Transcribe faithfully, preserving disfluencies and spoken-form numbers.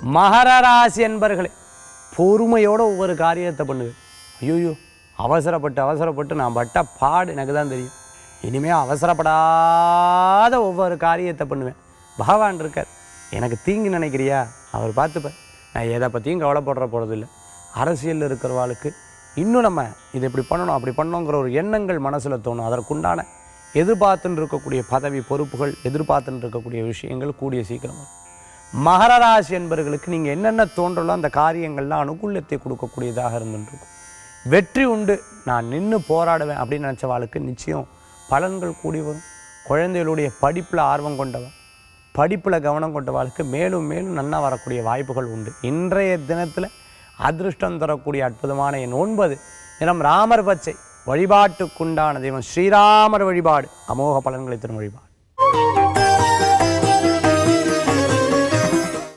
மகர ராசி என்பர்களே, பொறுமையோட ஒவ்வொரு காரியத்தை பண்ணுவேன். ஐயோ அவசரப்பட்டு அவசரப்பட்டு நான் பட்ட பாடு எனக்கு தான் தெரியும். இனிமேல் அவசரப்படாத ஒவ்வொரு காரியத்தை பண்ணுவேன். பகவான் இருக்கார், எனக்கு தீங்கு நினைக்கிறியா அவர் பார்த்துப்பார். நான் எதை பற்றியும் கவலைப்படுற போகிறதில்லை. அரசியலில் இருக்கிறவாளுக்கு இன்னும் நம்ம இதை இப்படி பண்ணணும் அப்படி பண்ணணுங்கிற ஒரு எண்ணங்கள் மனசில் தோணும். அதற்குண்டான எதிர்பார்த்துன்னு இருக்கக்கூடிய பதவி பொறுப்புகள், எதிர்பார்த்துன்னு இருக்கக்கூடிய விஷயங்கள் கூடிய சீக்கிரம் வரும். மகர ராசி என்பவர்களுக்கு நீங்கள் என்னென்ன தோன்றலோ அந்த காரியங்கள்லாம் அனுகூலத்தை கொடுக்கக்கூடியதாக இருந்துருக்கும். வெற்றி உண்டு, நான் நின்று போராடுவேன் அப்படின்னு நினச்சவாளுக்கு நிச்சயம் பலன்கள் கூடி வரும். குழந்தைகளுடைய படிப்பில் ஆர்வம் கொண்டவன், படிப்பில் கவனம் கொண்டவாளுக்கு மேலும் மேலும் நன்னா வரக்கூடிய வாய்ப்புகள் உண்டு. இன்றைய தினத்தில் அதிர்ஷ்டம் தரக்கூடிய அற்புதமான எண் ஒன்பது, தினம் ராமர் பச்சை. வழிபாட்டுக்குண்டான தெய்வம் ஸ்ரீராமர் வழிபாடு அமோக பலன்களை தரும் வழிபாடு.